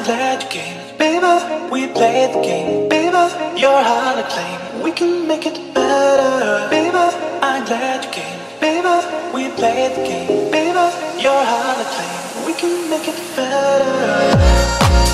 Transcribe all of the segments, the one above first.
glad you came, baby. We played the game, baby. You're hard to claim. We can make it better, baby. I'm glad you came, baby. We played the game, baby. You're hard to claim. We can make it better.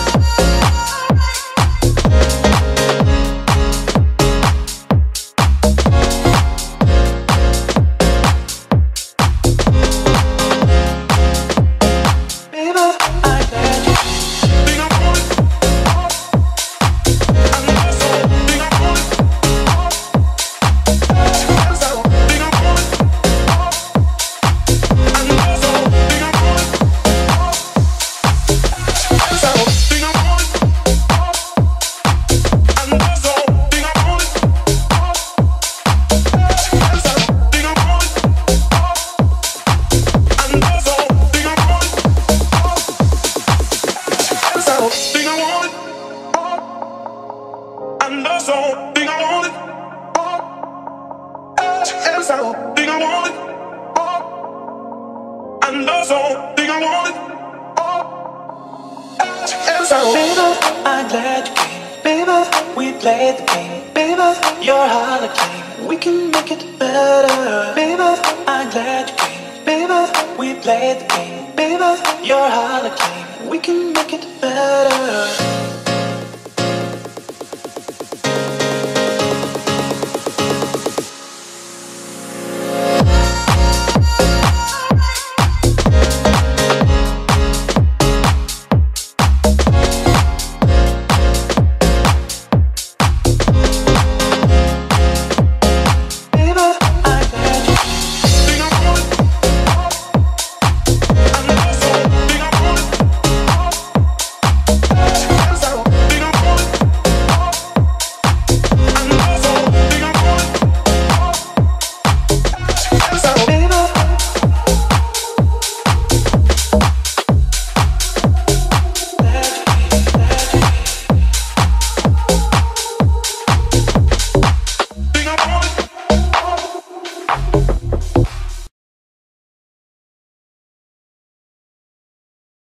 Baby, I'm glad you came, baby. We played the game, baby. You're hard to claim. We can make it better, baby. I'm glad you came, baby. We played the game, baby. You're hard to claim. We can make it better.